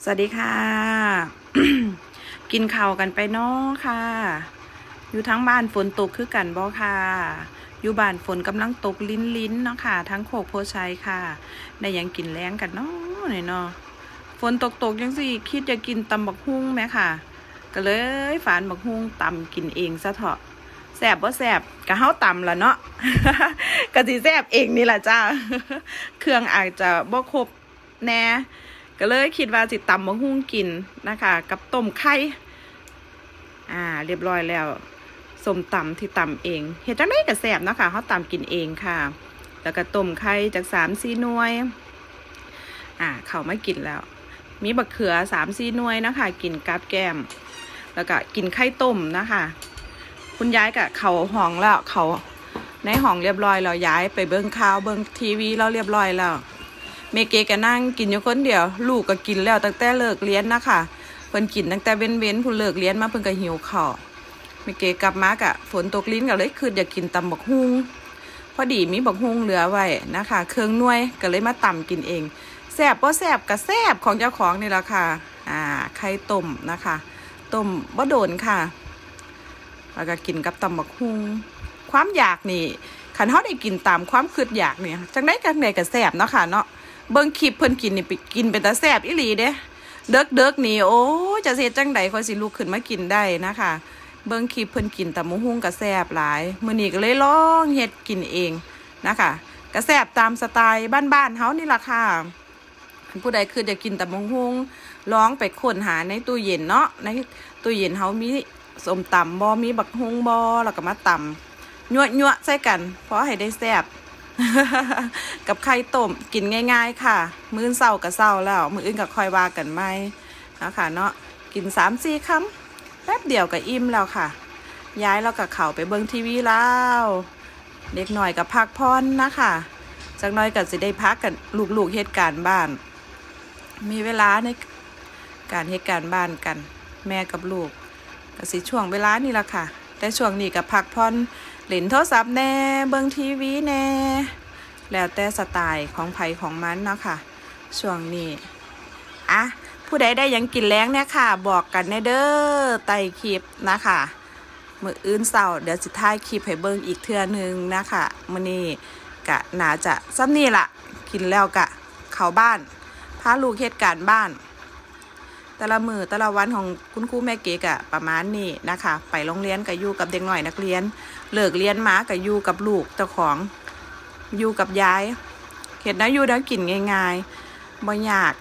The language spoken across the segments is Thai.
สวัสดีค่ะ กินข้าวกันไปเนาะค่ะอยู่ทั้งบ้านฝนตกคือกันบ่ค่ะอยู่บ้านฝนกำลังตกลิ้นเนาะค่ะทั้งโคกโพชัยค่ะได้ยังกินแล้งกันเนาะเนาะฝนตกยังสิคิดจะกินตำบักฮุ่งไหมค่ะก็เลยฝานบักฮุ่งตำกินเองซะเถอะแซ่บบ่แซ่บก็เฮาตำละเนาะ ก็สิแซ่บเองนี่แหละจ้า เครื่องอาจจะบ่ครบแน่ก็เลยคิดว่าสิตำบักฮุ่งกินนะคะกับต้มไข่เรียบร้อยแล้วส้มตำที่ตำเองเฮ็ดจังได๋ก็แซ่บนะคะเฮาตำกินเองค่ะแล้วก็ต้มไข่จาก3-4 หน่วยเข้ามากินแล้วมีบักเขือ3-4 หน่วยนะคะกินกับแก้มแล้วก็กินไข่ต้มนะคะคุณยายก็เข้าห้องแล้วเขาในห้องเรียบร้อยแล้วย้ายไปเบิ่งข่าวเบิ่งทีวีแล้วเรียบร้อยแล้วเมเกก็นั่งกินอยู่คนเดียวลูกก็กินแล้วตั้งแต่เลิกเรียนนะคะเพิ่นกินตั้งแต่เว้นผู้เลิกเรียนมาเพิ่นก็หิวข้าวเมเกกลับมากะฝนตกลิ้นก็เลยคืออยากกินตำบักฮุ่งพอดีมีบักฮุ่งเหลือไว้นะคะเครื่องหน่วยก็เลยมาตำกินเองแซ่บบ่แซ่บก็แซ่บของเจ้าของนี่แหละค่ะไข่ต้มนะคะต้มบ่โดนค่ะแล้วก็กินกับตำบักฮุ่งความอยากนี่คันเฮาได้กินตามความคิดอยากเนี่ยจังได๋ก็แซ่บเนาะค่ะเนาะเบิ่งคลิปเพิ่นกินนี่ไปกินเป็นตาแซ่บอีหลีเด้เด็กนี่โอ้จะเฮ็ดจังได๋ค่อยสิลุกขึ้นมากินได้นะคะเบิ่งคลิปเพิ่นกินตำบักหุ่งก็แซ่บหลายมื้อนี้ก็เลยลองเฮ็ดกินเองนะคะก็แซ่บตามสไตล์บ้านๆเฮานี่ล่ะค่ะผู้ใดคือจะกินตำบักหุ่งลองไปค้นหาในตู้เย็นเนาะในตู้เย็นเฮามีส้มตำบ่มีบักหุ่งบ่แล้วก็มาตำยั่วๆใส่กันเพราะให้ได้แซ่บ กับไข่ต้มกินง่ายๆค่ะมื้อเช้าก็เช้าแล้วมื้ออื่นก็ค่อยว่ากันใหม่นะคะเนาะกิน 3-4 คำแป๊บเดียวก็อิ่มแล้วค่ะย้ายแล้วก็เข้าไปเบิ่งทีวีแล้วเด็กหน่อยก็พักผ่อนนะคะจักหน่อยก็สิได้พักกันลูกๆเฮ็ดการบ้านมีเวลาในการเฮ็ดการบ้านกันแม่กับลูกก็สิช่วงเวลานี่ล่ะค่ะแต่ช่วงนี้ก็พักผ่อนเล่นโทรศัพท์แน่เบิ่งทีวีแน่แล้วแต่สไตล์ของไผของมันเนาะค่ะช่วงนี้ผู้ใดได้ยังกินแล้งเนี่ยค่ะบอกกันในเด้อใต้คลิปนะคะมื้ออื่นเช้าเดี๋ยวสิถ่ายคลิปให้เบิ่งอีกเทื่อนึงนะคะมื้อนี้ก็น่าจะซ้ำนี่ล่ะกินแล้วก็เข้าบ้านพาลูกเฮ็ดการบ้านแต่ละมื้อแต่ละวันของคุณครูแม่เก๋ก็ประมาณนี้นะคะไปโรงเรียนก็อยู่กับเด็กน้อยนักเรียนเลิกเรียนมาก็อยู่กับลูกเจ้าของอยู่กับยายเฮ็ดนะอยู่นะกินง่ายๆบ่ยาก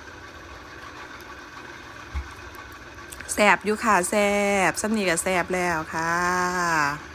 แซ่บอยู่ค่ะแซ่บซ้ำนี่ก็แซ่บแล้วค่ะ